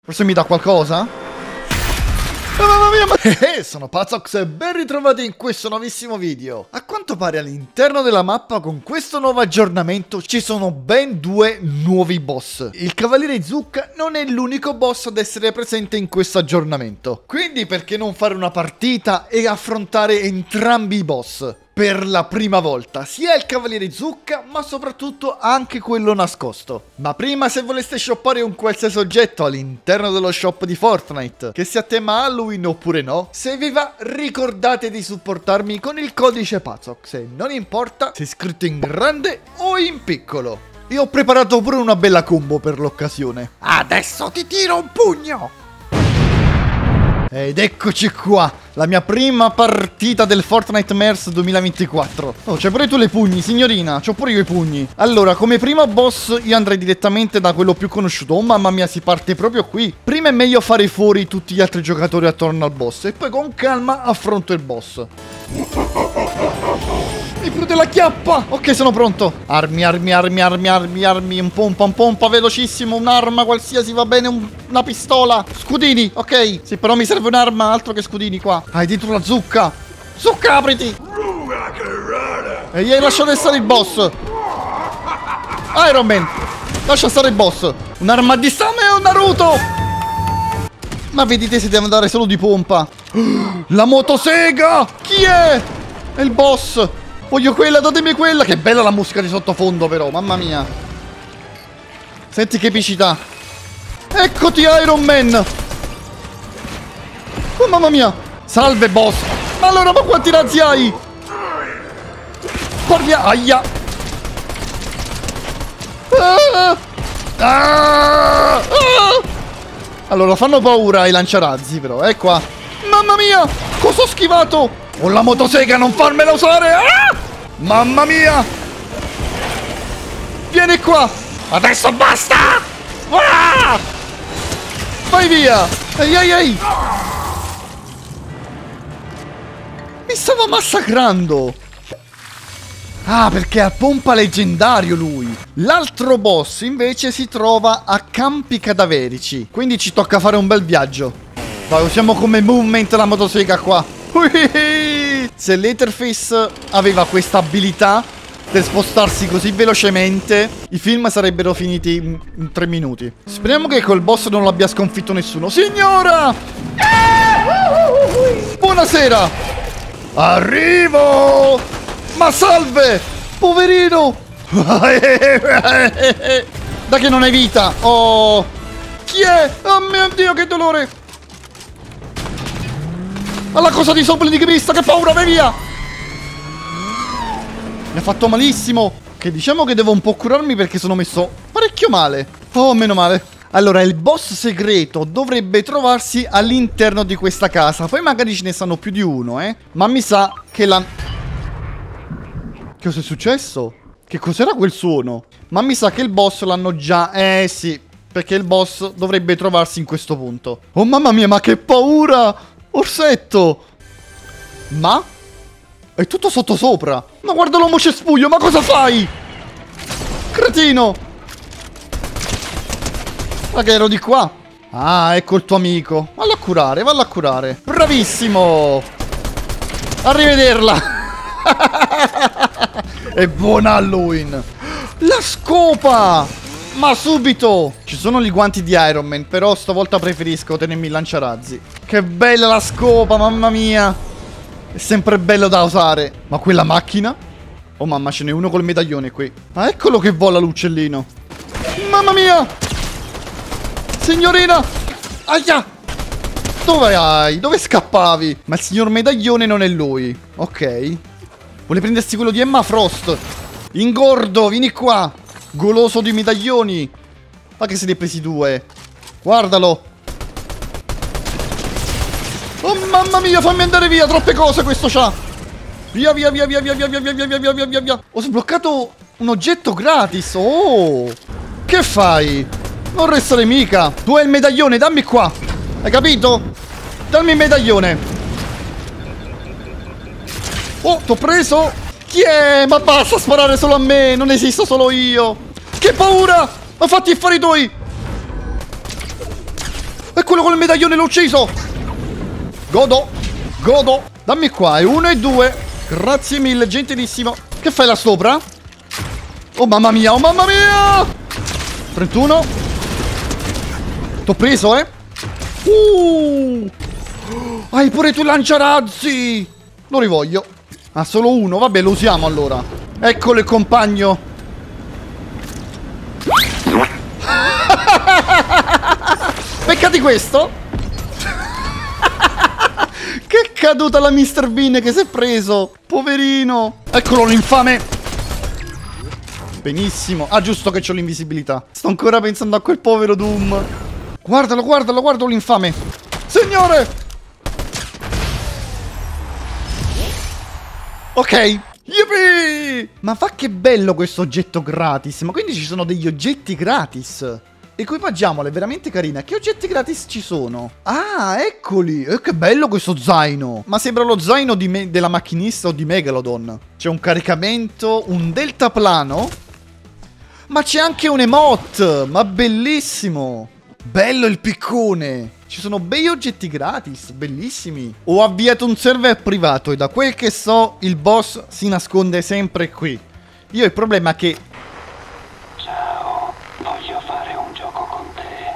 Forse mi dà qualcosa? Mamma mia, sono Pazox e ben ritrovati in questo nuovissimo video. A quanto pare all'interno della mappa con questo nuovo aggiornamento ci sono ben due nuovi boss. Il Cavaliere Zucca non è l'unico boss ad essere presente in questo aggiornamento. Quindi perché non fare una partita e affrontare entrambi i boss? Per la prima volta, sia il Cavaliere Zucca, ma soprattutto anche quello nascosto. Ma prima, se voleste shoppare un qualsiasi oggetto all'interno dello shop di Fortnite, che sia tema Halloween oppure no, se vi va ricordate di supportarmi con il codice Pazox, e non importa se è scritto in grande o in piccolo. Io ho preparato pure una bella combo per l'occasione. Adesso ti tiro un pugno! Ed eccoci qua, la mia prima partita del Fortnite Mers 2024. Oh, c'hai pure tu le pugni, signorina, c'ho pure io i pugni. Allora, come primo boss io andrei direttamente da quello più conosciuto. Oh mamma mia, si parte proprio qui. Prima è meglio fare fuori tutti gli altri giocatori attorno al boss e poi con calma affronto il boss. Mi prude la chiappa. Ok, sono pronto. Armi, un pompa, velocissimo. Un'arma qualsiasi, va bene, una pistola. Scudini, ok. Sì, però mi serve un'arma, altro che scudini qua. Hai dentro la zucca. Zucca, apriti. E gli hai lasciato stare il boss. Iron Man, lascia stare il boss. Un'arma a distame o Naruto? Ma vedete se devo andare solo di pompa. La motosega. Chi è? È il boss. Voglio quella, datemi quella. Che bella la musica di sottofondo però, mamma mia. Senti che epicità. Eccoti Iron Man. Oh mamma mia. Salve boss. Ma allora, ma quanti razzi hai? Parlia. Aia. Allora fanno paura i lanciarazzi però. È qua. Mamma mia. Cosa ho schivato? Ho la motosega, non farmela usare! Ah! Mamma mia! Vieni qua! Adesso basta! Ah! Vai via! Ehi! Mi stava massacrando! Ah, perché ha pompa leggendario lui! L'altro boss invece si trova a campi cadaverici. Quindi ci tocca fare un bel viaggio. Vai, usiamo come movement la motosega qua. Se Leatherface aveva questa abilità per spostarsi così velocemente, i film sarebbero finiti in 3 minuti. Speriamo che col boss non l'abbia sconfitto nessuno. Signora! Buonasera! Arrivo! Ma salve! Poverino! Da che non hai vita! Oh! Chi è? Oh mio Dio, che dolore! Alla cosa di sopra di Cristo, che paura, vai via! Mi ha fatto malissimo. Che diciamo che devo un po' curarmi perché sono messo parecchio male. Oh, meno male. Allora, il boss segreto dovrebbe trovarsi all'interno di questa casa. Poi magari ce ne stanno più di uno, ma mi sa che la... Che cosa è successo? Che cos'era quel suono? Ma mi sa che il boss l'hanno già... sì, perché il boss dovrebbe trovarsi in questo punto. Oh mamma mia, ma che paura! Orsetto! Ma? È tutto sottosopra! Ma guarda l'uomo cespuglio, ma cosa fai? Cretino! Ma che ero di qua? Ah, ecco il tuo amico. Vallo a curare, vallo a curare. Bravissimo! Arrivederla! È buona Halloween! La scopa! Ma subito! Ci sono gli guanti di Iron Man, però stavolta preferisco tenermi il lanciarazzi. Che bella la scopa, mamma mia! È sempre bello da usare. Ma quella macchina? Oh mamma, ce n'è uno col medaglione qui. Ah, eccolo che vola l'uccellino. Mamma mia! Signorina! Aia! Dove hai? Dove scappavi? Ma il signor medaglione non è lui. Ok. Vuole prendersi quello di Emma Frost. Ingordo, vieni qua! Goloso di medaglioni. Ma che se ne hai presi 2? Guardalo. Oh mamma mia, fammi andare via. Troppe cose questo c'ha. Via. Ho sbloccato un oggetto gratis. Oh. Che fai? Non restare mica. Tu hai il medaglione, dammi qua. Hai capito? Dammi il medaglione. Oh, t'ho preso. Chi è? Ma basta sparare solo a me. Non esisto solo io. Che paura. Ma fatti i affari tuoi. quello con il medaglione l'ho ucciso! Godo! Godo! Dammi qua, è 1 e 2. Grazie mille, gentilissimo. Che fai là sopra? Oh mamma mia, oh mamma mia! 31. T'ho preso, eh? Hai pure tu lanciarazzi! Lo rivoglio. Ah, solo uno, vabbè, lo usiamo allora. Eccolo il compagno. Peccati questo. Che caduta la Mr. Bean che si è preso. Poverino. Eccolo l'infame. Benissimo. Ah, giusto che c'ho l'invisibilità. Sto ancora pensando a quel povero Doom. Guardalo, guardalo, guardalo l'infame. Signore. Ok. Yippee! Ma fa che bello questo oggetto gratis. Ma quindi ci sono degli oggetti gratis. Equipaggiamolo, è veramente carina. Che oggetti gratis ci sono? Ah, eccoli. Che bello questo zaino. Ma sembra lo zaino della macchinista o di Megalodon. C'è un caricamento, un deltaplano. Ma c'è anche un emote. Ma bellissimo. Bello il piccone. Ci sono bei oggetti gratis, bellissimi. Ho avviato un server privato e da quel che so il boss si nasconde sempre qui. Io il problema è che... Ciao, voglio fare un gioco con te.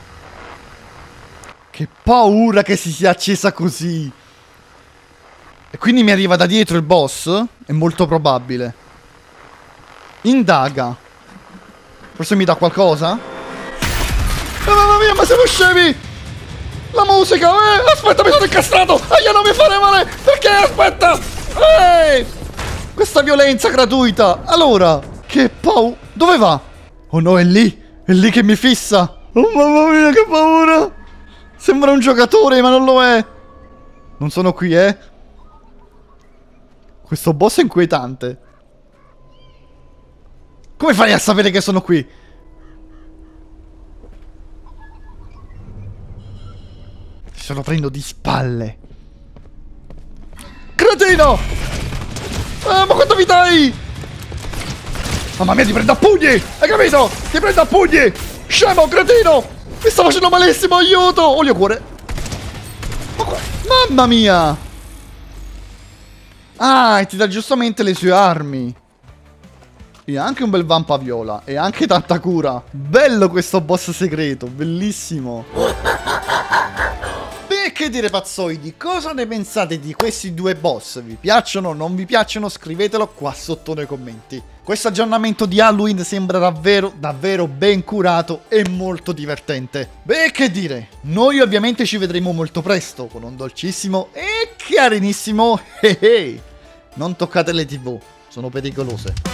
Che paura che si sia accesa così. E quindi mi arriva da dietro il boss? È molto probabile. Indaga. Forse mi dà qualcosa? Mamma mia, ma siamo scemi! La musica, aspetta, mi sono incastrato! Aia, non mi fare male! Perché? Aspetta! Questa violenza gratuita! Allora, che paura! Dove va? Oh no, è lì che mi fissa! Oh mamma mia, che paura! Sembra un giocatore, ma non lo è! Non sono qui, eh? Questo boss è inquietante. Come fai a sapere che sono qui? Se lo prendo di spalle. Cretino! Ma quanta vita hai? Mamma mia, ti prendo a pugni! Hai capito? Ti prendo a pugni! Scemo, cretino! Mi sta facendo malissimo, aiuto! Olio cuore. Mamma mia! Ah, e ti dà giustamente le sue armi. E anche un bel vampa viola. E anche tanta cura. Bello questo boss segreto, bellissimo. Che dire pazzoidi, cosa ne pensate di questi due boss? Vi piacciono o non vi piacciono? Scrivetelo qua sotto nei commenti. Questo aggiornamento di Halloween sembra davvero, davvero ben curato e molto divertente. Beh, che dire, noi ovviamente ci vedremo molto presto con un dolcissimo e carinissimo Non toccate le TV, sono pericolose.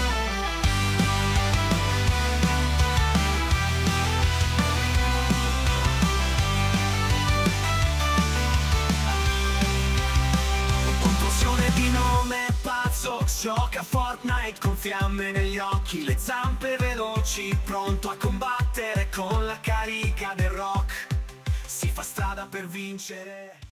Di nome pazzo, gioca a Fortnite con fiamme negli occhi, le zampe veloci, pronto a combattere con la carica del rock. Si fa strada per vincere.